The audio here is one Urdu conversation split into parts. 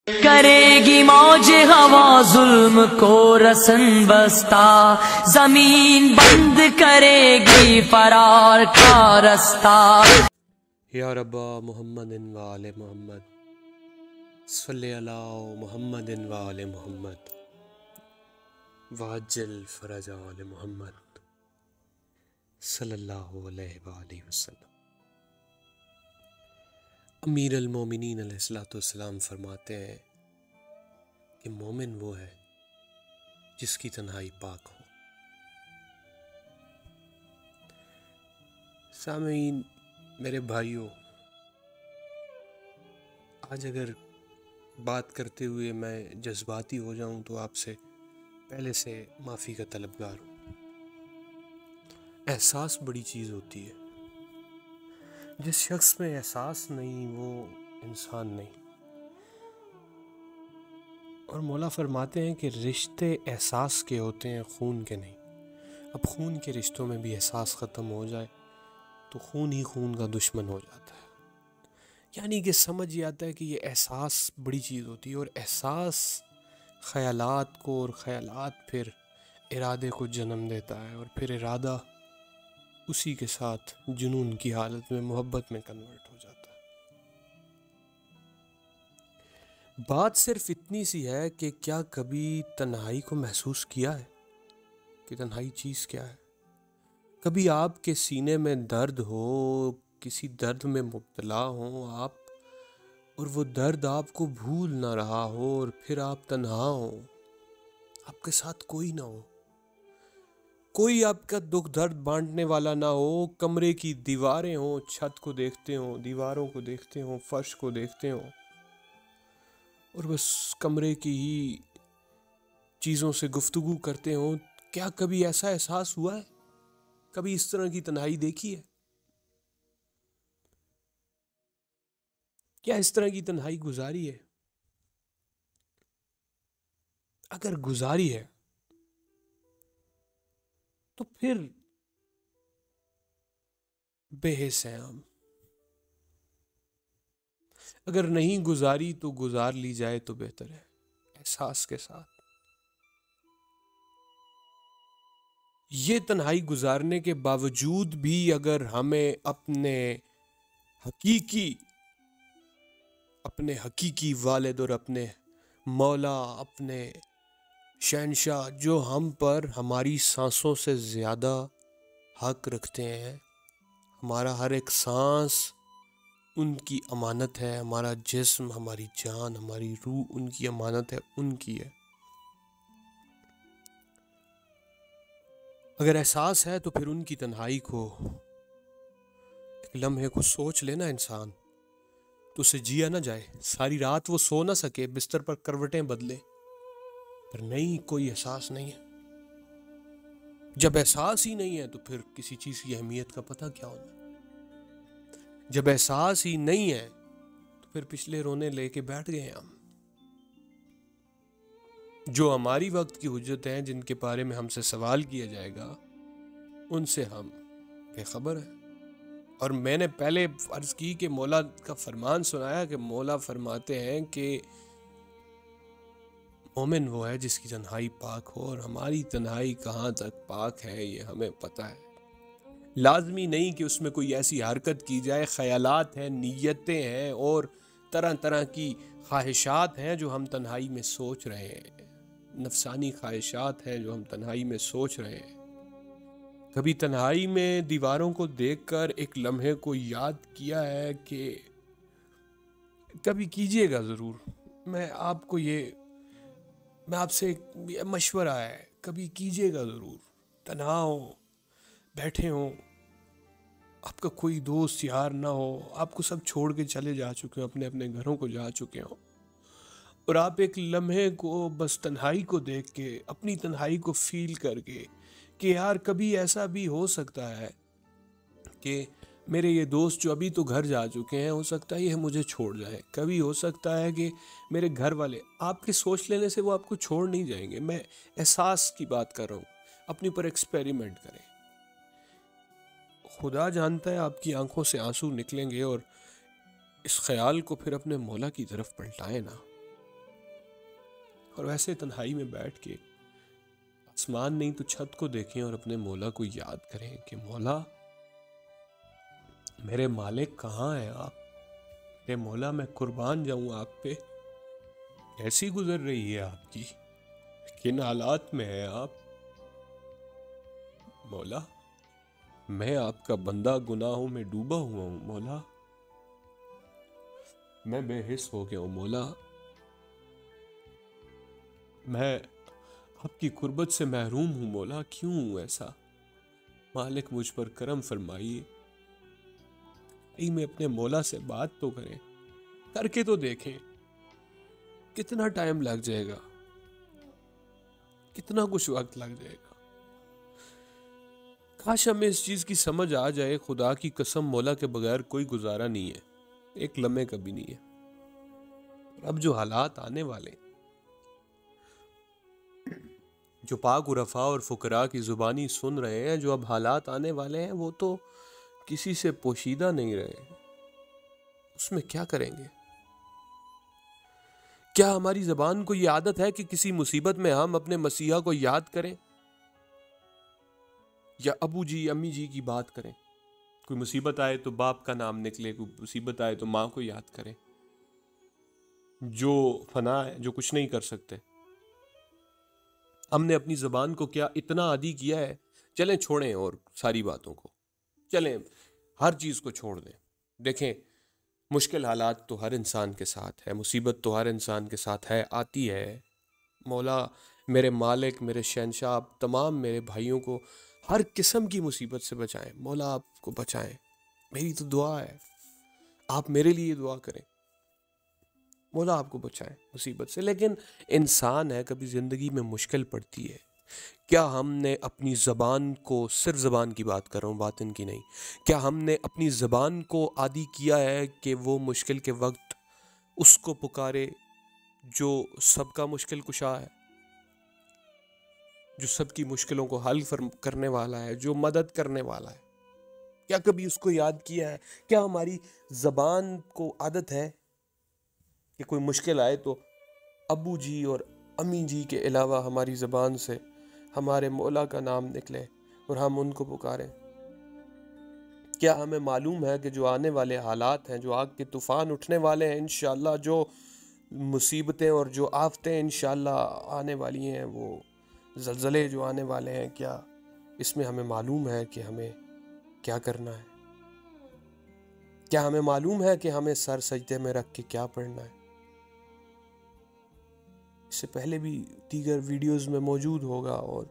کرے گی موج ہوا ظلم کو رسن بستہ، زمین بند کرے گی فرار کا رستہ۔ یا رب محمد و آل محمد، صلی علی محمد و آل محمد، وعجل فرج آل محمد صلی اللہ علیہ وآلہ وسلم۔ امیر المومنین علیہ السلام فرماتے ہیں کہ مومن وہ ہے جس کی تنہائی پاک ہو۔ سامعین، میرے بھائیوں، آج اگر بات کرتے ہوئے میں جذباتی ہو جاؤں تو آپ سے پہلے سے معافی کا طلبگار ہوں۔ احساس بڑی چیز ہوتی ہے، جس شخص میں احساس نہیں وہ انسان نہیں۔ اور مولا فرماتے ہیں کہ رشتے احساس کے ہوتے ہیں، خون کے نہیں۔ اب خون کے رشتوں میں بھی احساس ختم ہو جائے تو خون ہی خون کا دشمن ہو جاتا ہے۔ یعنی کہ سمجھ یہ آتا ہے کہ یہ احساس بڑی چیز ہوتی ہے، اور احساس خیالات کو، اور خیالات پھر ارادے کو جنم دیتا ہے، اور پھر ارادہ اسی کے ساتھ جنون کی حالت میں، محبت میں کنورٹ ہو جاتا ہے۔ بات صرف اتنی سی ہے کہ کیا کبھی تنہائی کو محسوس کیا ہے کہ تنہائی چیز کیا ہے؟ کبھی آپ کے سینے میں درد ہو، کسی درد میں مبتلا ہوں آپ، اور وہ درد آپ کو بھول نہ رہا ہو، اور پھر آپ تنہا ہوں، آپ کے ساتھ کوئی نہ ہو، کوئی آپ کا دکھ درد بانٹنے والا نہ ہو، کمرے کی دیواریں ہوں، چھت کو دیکھتے ہوں، دیواروں کو دیکھتے ہوں، فرش کو دیکھتے ہوں، اور بس کمرے کی ہی چیزوں سے گفتگو کرتے ہوں۔ کیا کبھی ایسا احساس ہوا ہے؟ کبھی اس طرح کی تنہائی دیکھی ہے؟ کیا اس طرح کی تنہائی گزاری ہے؟ اگر گزاری ہے تو پھر بے حس ہیں ہم۔ اگر نہیں گزاری تو گزار لی جائے تو بہتر ہے، احساس کے ساتھ۔ یہ تنہائی گزارنے کے باوجود بھی اگر ہمیں اپنے حقیقی والد اور اپنے مولا، اپنے شہنشاہ، جو ہم پر ہماری سانسوں سے زیادہ حق رکھتے ہیں، ہمارا ہر ایک سانس ان کی امانت ہے، ہمارا جسم، ہماری جان، ہماری روح ان کی امانت ہے، ان کی ہے۔ اگر احساس ہے تو پھر ان کی تنہائی کو ایک لمحے کو سوچ لینا انسان، تو اسے جیا نہ جائے۔ ساری رات وہ سو نہ سکے، بستر پر کروٹیں بدلے، پر نہیں، کوئی احساس نہیں ہے۔ جب احساس ہی نہیں ہے تو پھر کسی چیز کی اہمیت کا پتہ کیا ہونا ہے؟ جب احساس ہی نہیں ہے تو پھر پچھلے رونے لے کے بیٹھ گئے ہم، جو ہماری وقت کی حجت ہیں، جن کے بارے میں ہم سے سوال کیا جائے گا، ان سے ہم بے خبر ہیں۔ اور میں نے پہلے عرض کی کہ مولا کا فرمان سنایا کہ مولا فرماتے ہیں کہ مومن وہ ہے جس کی تنہائی پاک ہو، اور ہماری تنہائی کہاں تک پاک ہے یہ ہمیں پتہ ہے۔ لازمی نہیں کہ اس میں کوئی ایسی حرکت کی جائے، خیالات ہیں، نیتیں ہیں، اور طرح طرح کی خواہشات ہیں جو ہم تنہائی میں سوچ رہے ہیں، نفسانی خواہشات ہیں جو ہم تنہائی میں سوچ رہے ہیں۔ کبھی تنہائی میں دیواروں کو دیکھ کر ایک لمحے کو یاد کیا ہے کہ کبھی کیجئے گا ضرور، میں آپ سے ایک مشورہ ہے، کبھی کیجئے گا ضرور، تنہا ہو، بیٹھے ہوں، آپ کا کوئی دوست یار نہ ہو، آپ کو سب چھوڑ کے چلے جا چکے ہوں، اپنے اپنے گھروں کو جا چکے ہوں، اور آپ ایک لمحے کو بس تنہائی کو دیکھ کے، اپنی تنہائی کو فیل کر کے، کہ یار کبھی ایسا بھی ہو سکتا ہے کہ میرے یہ دوست جو ابھی تو گھر جا چکے ہیں، ہو سکتا ہے یہ مجھے چھوڑ جائیں، کبھی ہو سکتا ہے کہ میرے گھر والے، آپ کے سوچ لینے سے وہ آپ کو چھوڑ نہیں جائیں گے۔ میں احساس کی بات کر رہا ہوں، اپنی پر ایکسپیریمنٹ کریں۔ خدا جانتا ہے آپ کی آنکھوں سے آنسو نکلیں گے، اور اس خیال کو پھر اپنے مولا کی طرف پلٹائیں نا۔ اور ویسے تنہائی میں بیٹھ کے آسمان نہیں تو چھت کو دیکھیں اور اپنے مولا کو یاد کریں کہ مولا میرے مالک کہاں ہیں آپ؟ میرے مولا میں قربان جاؤں آپ پہ، کیسی گزر رہی ہے آپ کی، کن حالات میں ہیں آپ؟ مولا میں آپ کا بندہ گناہوں میں ڈوبا ہوا ہوں مولا، میں بے حس ہو گیا ہوں مولا، میں آپ کی قربت سے محروم ہوں مولا، کیوں ہوں ایسا؟ مالک مجھ پر کرم فرمائیے، میں اپنے مولا سے بات تو کریں، کر کے تو دیکھیں، کتنا ٹائم لگ جائے گا، کتنا کچھ وقت لگ جائے گا۔ کاش ہمیں اس چیز کی سمجھ آ جائے، خدا کی قسم مولا کے بغیر کوئی گزارا نہیں ہے، ایک لمحے کا بھی نہیں ہے۔ اب جو حالات آنے والے، جو پاک عرفاء اور فقراء کی زبانی سن رہے ہیں، جو اب حالات آنے والے ہیں، وہ تو کسی سے پوشیدہ نہیں رہے، اس میں کیا کریں گے؟ کیا ہماری زبان کو یہ عادت ہے کہ کسی مصیبت میں ہم اپنے مسیحا کو یاد کریں یا ابو جی امی جی کی بات کریں؟ کوئی مصیبت آئے تو باپ کا نام نکلے، کوئی مصیبت آئے تو ماں کو یاد کریں، جو فنا ہے، جو کچھ نہیں کر سکتے۔ ہم نے اپنی زبان کو کیا اتنا عادی کیا ہے؟ چلیں چھوڑیں اور ساری باتوں کو، چلیں ہر چیز کو چھوڑ دیں۔ دیکھیں مشکل حالات تو ہر انسان کے ساتھ ہے، مصیبت تو ہر انسان کے ساتھ ہے، آتی ہے۔ مولا میرے مالک، میرے شہنشاہ، آپ تمام میرے بھائیوں کو ہر قسم کی مصیبت سے بچائیں، مولا آپ کو بچائیں، میری تو دعا ہے، آپ میرے لیے دعا کریں، مولا آپ کو بچائیں مصیبت سے۔ لیکن انسان ہے، کبھی زندگی میں مشکل پڑتی ہے، کیا ہم نے اپنی زبان کو، صرف زبان کی بات کر رہا ہوں، باطن کی نہیں، کیا ہم نے اپنی زبان کو عادی کیا ہے کہ وہ مشکل کے وقت اس کو پکارے جو سب کا مشکل کشا ہے، جو سب کی مشکلوں کو حل کرنے والا ہے، جو مدد کرنے والا ہے؟ کیا کبھی اس کو یاد کیا ہے؟ کیا ہماری زبان کو عادت ہے کہ کوئی مشکل آئے تو ابو جی اور امی جی کے علاوہ ہماری زبان سے ہمارے مولا کا نام نکلے اور ہم ان کو پکاریں؟ کیا ہمیں معلوم ہے کہ جو آنے والے حالات ہیں، جو آگ کے طوفان اٹھنے والے ہیں انشاءاللہ، جو مصیبتیں اور جو آفتیں انشاءاللہ آنے والی ہیں، وہ زلزلے جو آنے والے ہیں، کیا اس میں ہمیں معلوم ہے کہ ہمیں کیا کرنا ہے؟ کیا ہمیں معلوم ہے کہ ہمیں سر سجدے میں رکھ کے کیا پڑھنا ہے؟ اس سے پہلے بھی دیگر ویڈیوز میں موجود ہوگا، اور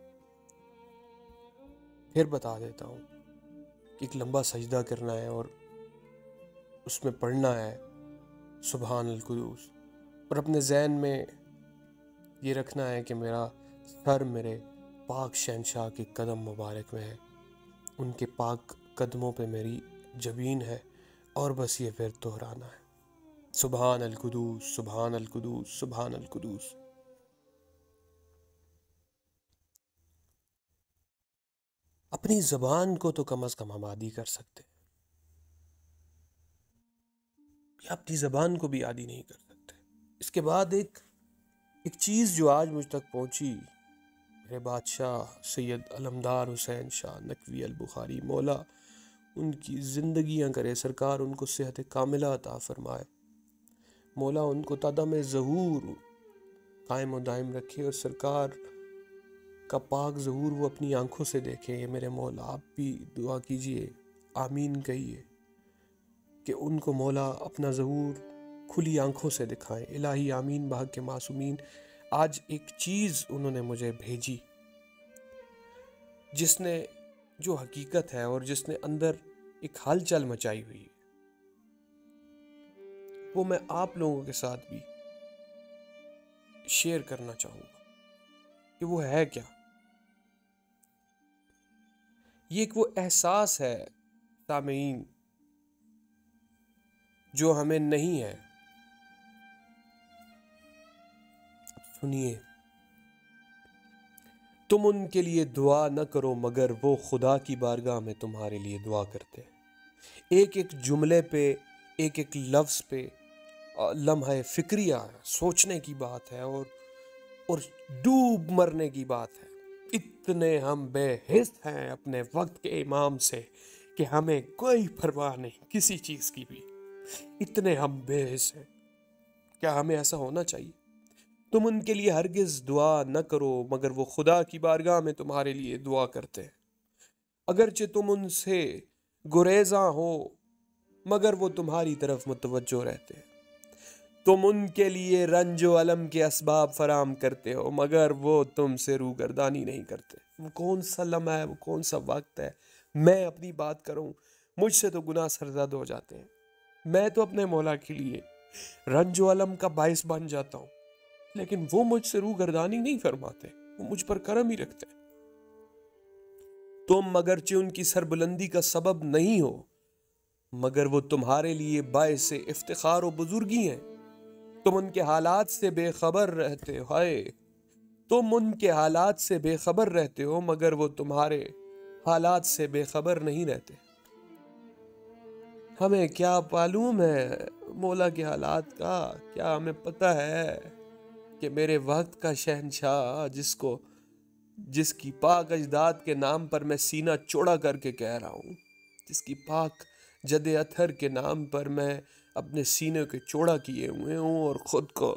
پھر بتا دیتا ہوں کہ ایک لمبا سجدہ کرنا ہے اور اس میں پڑھنا ہے سبحان القدوس، اور اپنے ذہن میں یہ رکھنا ہے کہ میرا سر میرے پاک شہنشاہ کے قدم مبارک میں ہے، ان کے پاک قدموں پہ میری جبین ہے، اور بس یہ پھر دہرانا ہے سبحان القدوس سبحان القدوس سبحان القدوس۔ اپنی زبان کو تو کم از کم ہم عادی کر سکتے، یا اپنی زبان کو بھی عادی نہیں کر سکتے۔ اس کے بعد ایک چیز جو آج مجھ تک پہنچی، میرے بادشاہ سید علمدار حسین شاہ نقوی البخاری، مولا ان کی زندگیاں کرے، سرکار ان کو صحت کاملہ عطا فرمائے، مولا ان کو تدم ظہور قائم و دائم رکھے، اور سرکار کا پاک ظہور وہ اپنی آنکھوں سے دیکھے۔ یہ میرے مولا آپ بھی دعا کیجئے، آمین کہیے کہ ان کو مولا اپنا ظہور کھلی آنکھوں سے دکھائیں، الہی آمین بحق کے معصومین۔ آج ایک چیز انہوں نے مجھے بھیجی جس نے، جو حقیقت ہے اور جس نے اندر ایک ہلچل مچائی ہوئی، وہ میں آپ لوگوں کے ساتھ بھی شیئر کرنا چاہوں گا کہ وہ ہے کیا۔ یہ ایک وہ احساس ہے سامعین جو ہمیں نہیں ہے۔ سنیے، تم ان کے لیے دعا نہ کرو مگر وہ خدا کی بارگاہ میں تمہارے لیے دعا کرتے ہیں۔ ایک ایک جملے پہ، ایک ایک لفظ پہ لمحہ فکریہ سوچنے کی بات ہے، اور اور ڈوب مرنے کی بات ہے۔ اتنے ہم بے حس ہیں اپنے وقت کے امام سے کہ ہمیں کوئی پرواہ نہیں کسی چیز کی بھی۔ اتنے ہم بے حس ہیں۔ کیا ہمیں ایسا ہونا چاہیے؟ تم ان کے لیے ہرگز دعا نہ کرو مگر وہ خدا کی بارگاہ میں تمہارے لیے دعا کرتے ہیں۔ اگرچہ تم ان سے گریزاں ہو مگر وہ تمہاری طرف متوجہ رہتے ہیں۔ تم ان کے لیے رنج و الم کے اسباب فراہم کرتے ہو مگر وہ تم سے روگردانی نہیں کرتے۔ وہ کون سا لمحہ ہے، وہ کون سا وقت ہے، میں اپنی بات کروں مجھ سے تو گناہ سرزد ہو جاتے ہیں۔ میں تو اپنے مولا کے لیے رنج و الم کا باعث بن جاتا ہوں لیکن وہ مجھ سے روگردانی نہیں فرماتے، وہ مجھ پر کرم ہی رکھتے ہیں۔ تم اگرچہ ان کی سربلندی کا سبب نہیں ہو مگر وہ تمہارے لیے باعث افتخار و بزرگی ہیں۔ تم ان کے حالات سے بے خبر رہتے ہو، تم ان کے حالات سے بے خبر رہتے ہو مگر وہ تمہارے حالات سے بے خبر نہیں رہتے۔ ہمیں کیا معلوم ہے مولا کے حالات کا؟ کیا ہمیں پتہ ہے کہ میرے وقت کا شہنشاہ جس کی پاک اجداد کے نام پر میں سینہ چوڑا کر کے کہہ رہا ہوں، جس کی پاک جد اطہر کے نام پر میں اپنے سینے کے چوڑا کیے ہوئے ہوں اور خود کو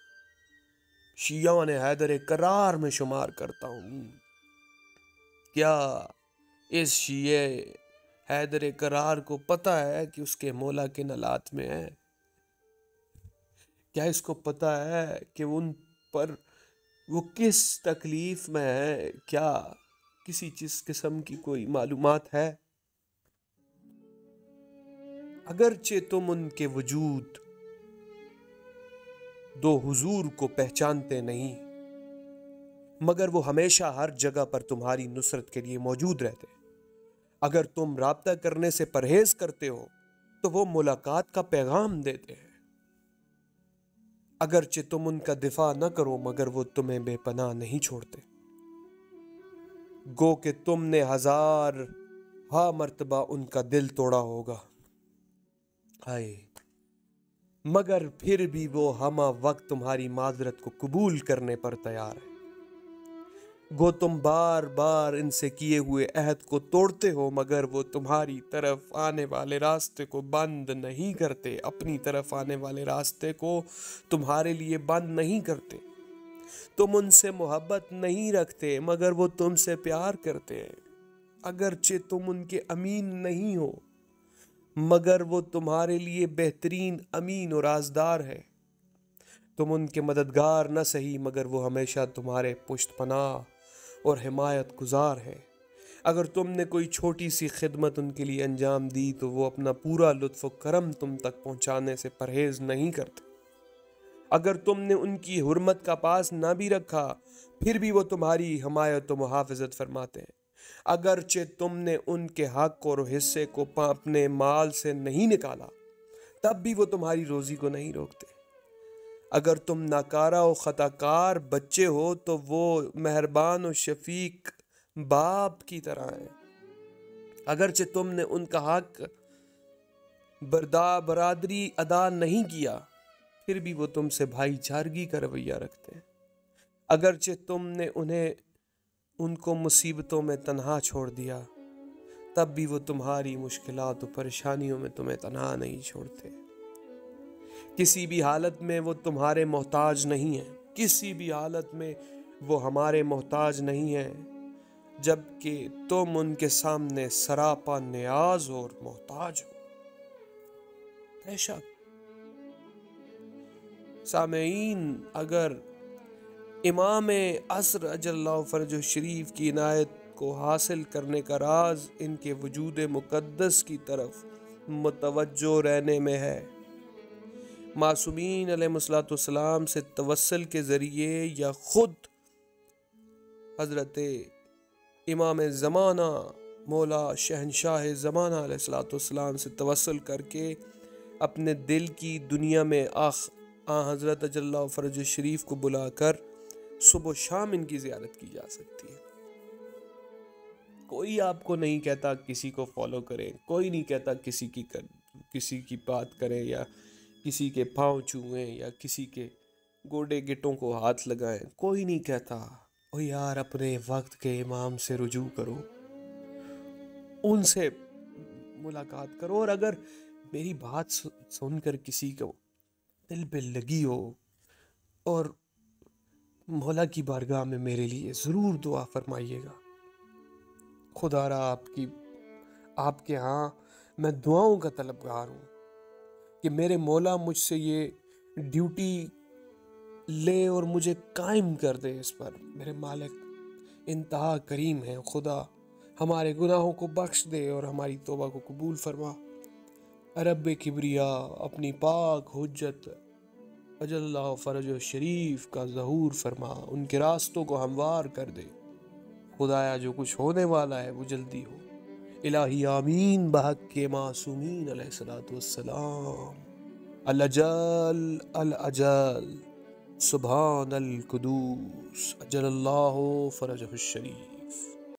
شیعان حیدر کرار میں شمار کرتا ہوں، کیا اس شیعہ حیدر کرار کو پتہ ہے کہ اس کے مولا کن حالات میں ہے؟ کیا اس کو پتہ ہے کہ ان پر وہ کس تکلیف میں ہے؟ کیا کسی چیز قسم کی کوئی معلومات ہے؟ اگرچہ تم ان کے وجود دو حضور کو پہچانتے نہیں مگر وہ ہمیشہ ہر جگہ پر تمہاری نصرت کے لیے موجود رہتے۔ اگر تم رابطہ کرنے سے پرہیز کرتے ہو تو وہ ملاقات کا پیغام دیتے ہیں۔ اگرچہ تم ان کا دفاع نہ کرو مگر وہ تمہیں بے پناہ نہیں چھوڑتے۔ گو کہ تم نے ہزار مرتبہ ان کا دل توڑا ہوگا، مگر پھر بھی وہ ہمہ وقت تمہاری معذرت کو قبول کرنے پر تیار ہے۔ گو تم بار بار ان سے کیے ہوئے عہد کو توڑتے ہو مگر وہ تمہاری طرف آنے والے راستے کو بند نہیں کرتے، اپنی طرف آنے والے راستے کو تمہارے لیے بند نہیں کرتے۔ تم ان سے محبت نہیں رکھتے مگر وہ تم سے پیار کرتے ہیں۔ اگرچہ تم ان کے امین نہیں ہو مگر وہ تمہارے لیے بہترین امین اور رازدار ہے۔ تم ان کے مددگار نہ سہی مگر وہ ہمیشہ تمہارے پشت پناہ اور حمایت گزار ہے۔ اگر تم نے کوئی چھوٹی سی خدمت ان کے لیے انجام دی تو وہ اپنا پورا لطف و کرم تم تک پہنچانے سے پرہیز نہیں کرتے۔ اگر تم نے ان کی حرمت کا پاس نہ بھی رکھا پھر بھی وہ تمہاری حمایت و محافظت فرماتے ہیں۔ اگرچہ تم نے ان کے حق اور حصے کو اپنے مال سے نہیں نکالا تب بھی وہ تمہاری روزی کو نہیں روکتے۔ اگر تم ناکارہ و خطاکار بچے ہو تو وہ مہربان و شفیق باپ کی طرح ہیں۔ اگرچہ تم نے ان کا حق برادری ادا نہیں کیا پھر بھی وہ تم سے بھائی چارگی کا رویہ رکھتے ہیں۔ اگرچہ تم نے ان کو مصیبتوں میں تنہا چھوڑ دیا تب بھی وہ تمہاری مشکلات و پریشانیوں میں تمہیں تنہا نہیں چھوڑتے۔ کسی بھی حالت میں وہ تمہارے محتاج نہیں ہیں، کسی بھی حالت میں وہ ہمارے محتاج نہیں ہیں، جبکہ تم ان کے سامنے سراپا نیاز اور محتاج ہو۔ بے شک سامعین، اگر امام عصر اجل اللہ فرجہ شریف کی عنایت کو حاصل کرنے کا راز ان کے وجود مقدس کی طرف متوجہ رہنے میں ہے، معصومین علیہ السلام سے توسل کے ذریعے یا خود حضرت امام زمانہ مولا شہنشاہ زمانہ علیہ السلام سے توسل کر کے اپنے دل کی دنیا میں حضرت اجل اللہ فرج شریف کو بلا کر صبح و شام ان کی زیارت کی جا سکتی ہے۔ کوئی آپ کو نہیں کہتا کسی کو فالو کریں، کوئی نہیں کہتا کسی کی بات کریں یا کسی کے پاؤں چھوئیں یا کسی کے گوڈے گٹوں کو ہاتھ لگائیں، کوئی نہیں کہتا او یار اپنے وقت کے امام سے رجوع کرو، ان سے ملاقات کرو، اور اگر میری بات سن کر کسی کو دل پہ لگی ہو اور مولا کی بارگاہ میں میرے لیے ضرور دعا فرمائیے گا۔ خدا را آپ کے ہاں میں دعاؤں کا طلبگار ہوں کہ میرے مولا مجھ سے یہ ڈیوٹی لے اور مجھے قائم کر دے اس پر۔ میرے مالک انتہا کریم ہے، خدا ہمارے گناہوں کو بخش دے اور ہماری توبہ کو قبول فرما۔ رب کبریا اپنی پاک حجت اجل اللہ فرج شریف کا ظہور فرما، ان کے راستوں کو ہموار کر دے۔ خدایا جو کچھ ہونے والا ہے وہ جلدی ہو۔ الہی آمین بحق کے معصومین علیہ الصلوۃ والسلام۔ الاجل الاجل سبحان القدوس اجل اللہ فرجہ الشریف۔